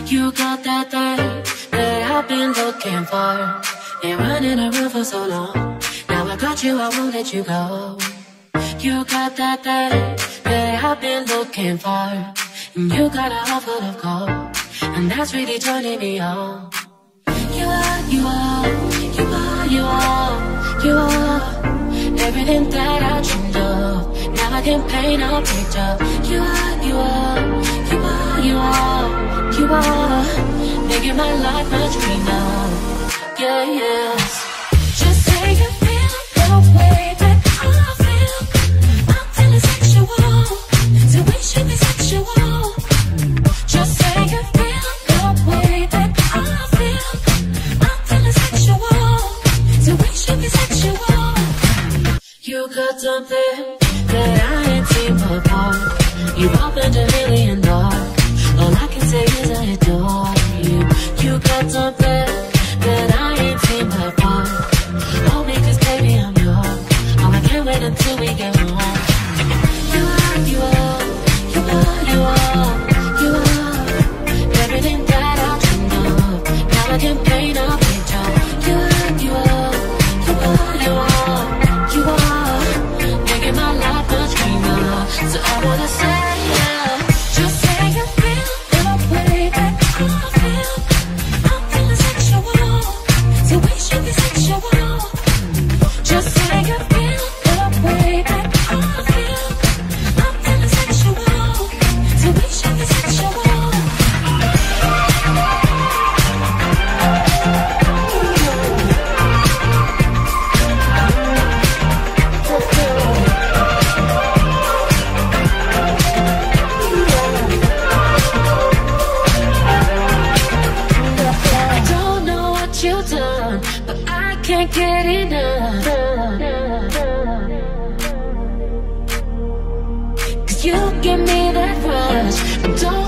You got that thing that I've been looking for. Been running around for so long. Now I got you, I won't let you go. You got that thing that I've been looking for. And you got a heart full of gold, and that's really turning me on. You are, you are, you are, you are, you are everything that I dreamed of. Now I can paint a picture. You are, you are, you are, you are, you are making my life much greener. Yeah, yes. Just say you feel the way that I feel. I'm feeling sexual, so we should be sexual. Just say you feel the way that I feel. I'm feeling sexual, so we should be sexual. You got something that I ain't seen before. You opened a million doors. All I can say is I adore you. You got something that I ain't seen before. Hold me, 'cause baby I'm yours. Oh, I can't wait until we get home. You are, you are, you are, you are, you are everything that I dreamed of. Now I can paint a picture. You are, you are, you are, you are, you are making my life much greener. So I wanna say, yeah, just say you feel the way that I feel. I'm feeling sexual, so we should be sexual. Just say you feel the way that I feel. I'm feeling sexual, so we should be sexual. I don't know what you've done, but I can't get enough. 'Cause you give me that rush. I don't